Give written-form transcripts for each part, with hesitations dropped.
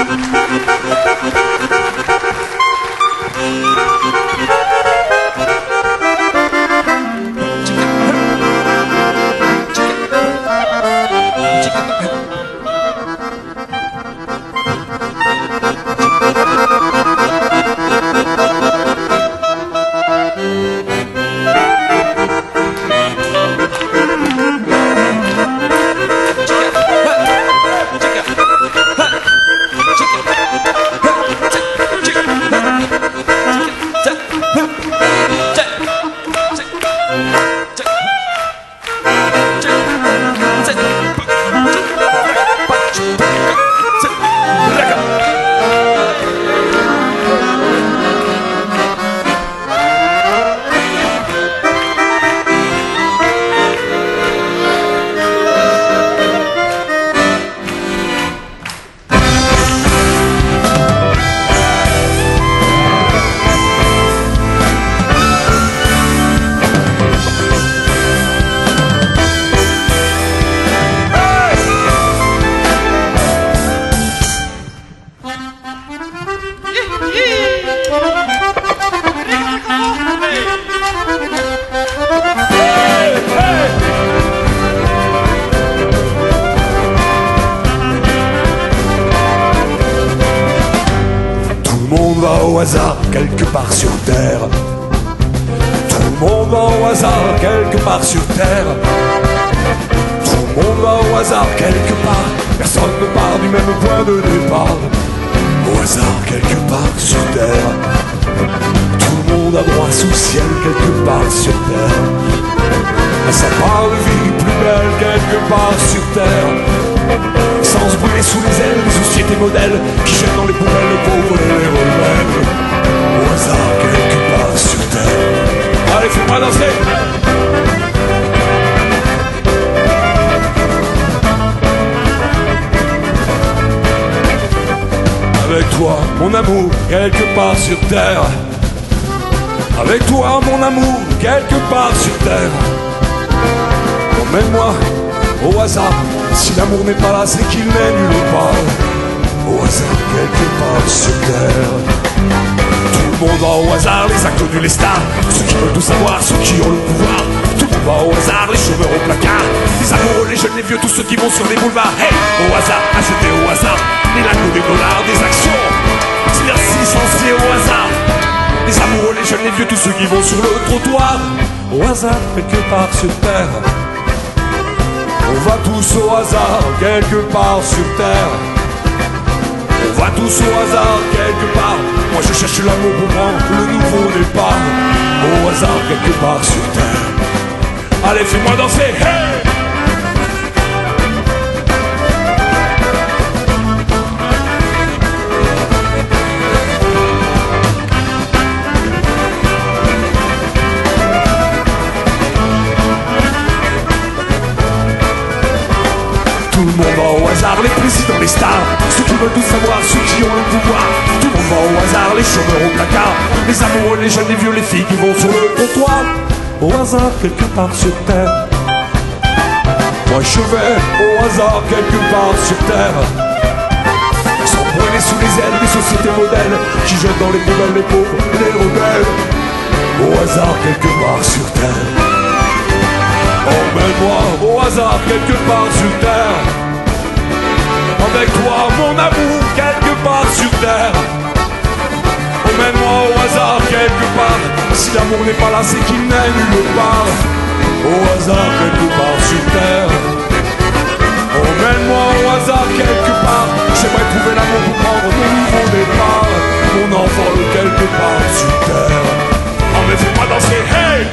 Au hasard quelque part sur terre. Tout le monde va au hasard quelque part sur terre. Tout le monde va au hasard quelque part. Personne ne part du même point de départ. Au hasard quelque part sur terre. Tout le monde a droit sous ciel quelque part sur terre. Un sapin de vie plus belle quelque part sur terre. Sans se brûler sous les ailes des sociétés modèles qui jettent dans les poubelles les pauvres et les rebelles. Au hasard quelque part sur terre. Allez, fais-moi danser. Avec toi, mon amour, quelque part sur terre. Avec toi, mon amour, quelque part sur terre. Emmène-moi au hasard. Si l'amour n'est pas là, c'est qu'il n'est nulle part. Au hasard, quelque part sur terre. Tout le monde va au hasard, les inconnus, les stars. Ceux qui veulent tout savoir, ceux qui ont le pouvoir. Tout le monde va au hasard, les chômeurs au placard. Les amoureux, les jeunes, les vieux, tous ceux qui vont sur les boulevards. Hey, au hasard, acheter au hasard. Les lacos, des dollars, des actions. Merci, licenciés au hasard. Les amoureux, les jeunes, les vieux, tous ceux qui vont sur le trottoir. Au hasard, quelque part sur terre. On va tous au hasard, quelque part sur terre. On va tous au hasard, quelque part. Moi je cherche l'amour pour prendre le nouveau départ. Au hasard, quelque part sur terre. Allez, fais-moi danser, hey! Tout le monde va au hasard, les présidents, les stars. Ceux qui veulent tout savoir, ceux qui ont le pouvoir. Tout le monde va au hasard, les chômeurs au placard. Les amoureux, les jeunes, les vieux, les filles qui vont sur le trottoir. Au hasard, quelque part sur terre. Moi je vais au hasard, quelque part sur terre. Sans brûler sous les ailes des sociétés modèles qui jettent dans les poubelles les pauvres, les rebelles. Au hasard, quelque part sur terre. Emmène-moi au hasard quelque part sur terre. Avec toi mon amour quelque part sur terre. Emmène-moi au hasard quelque part. Si l'amour n'est pas là c'est qu'il n'est nulle part. Au hasard quelque part sur terre. Emmène-moi au hasard quelque part. J'aimerais trouver l'amour pour prendre mon nouveau départ. Mon envol quelque part sur terre. Oh mais fais-moi danser, hey!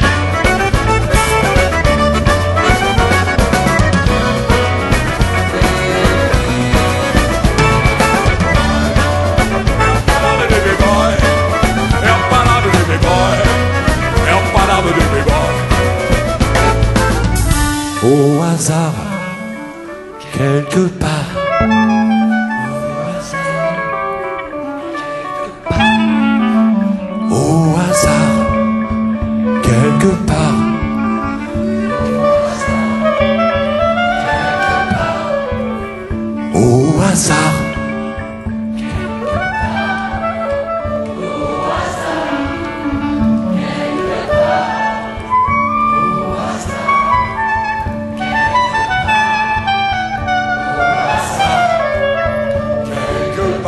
Au hasard, quelque part.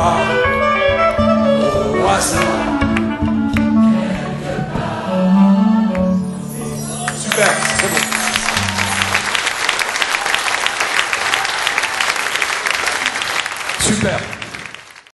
pas. Au hasard.